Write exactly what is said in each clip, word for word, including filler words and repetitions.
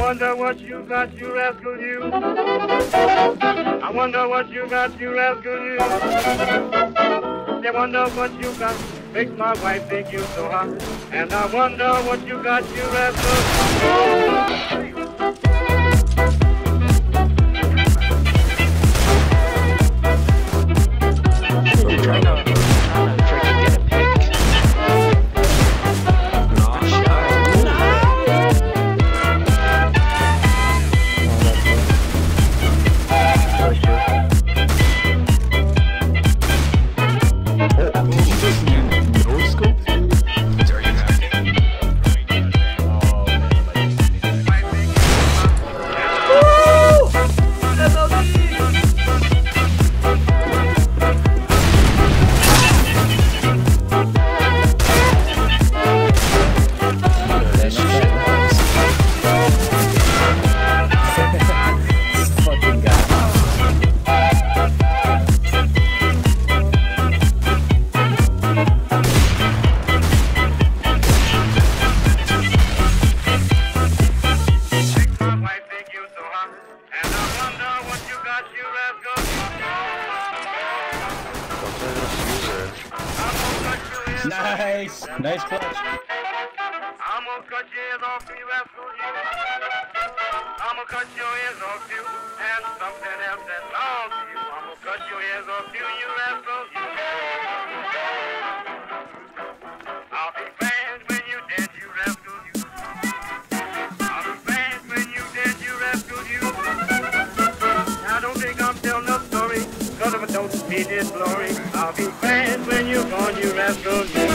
wonder what you got, you rascal, you. I wonder what you got, you rascal, you. I wonder what you got, makes my wife think you so hot. And I wonder what you got, you rascal. Nice! Nice clutch. I'm gonna cut your ears off, you rascal, you. I'm gonna cut your ears off, you. And something else that belongs to you. I'm gonna cut your ears off, you, you rascal, you. I'll be glad when you dead, you rascal, you. I'll be glad when you dead, you rascal, you. Now don't think I'm telling a story, cause if I don't see this glory, I'll be glad when you're gone, you rascal, you.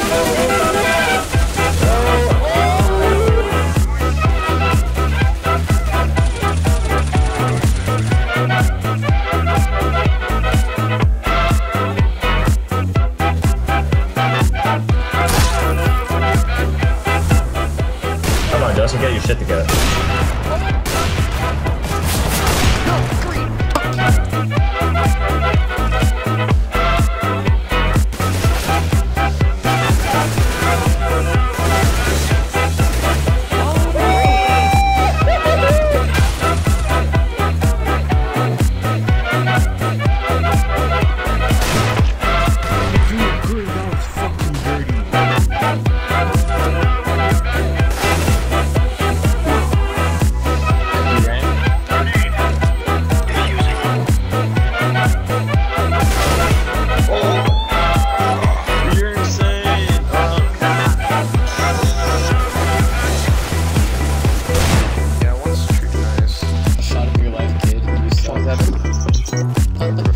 Come on, Justin, get your shit together. Shot of your life, kid. You saw that.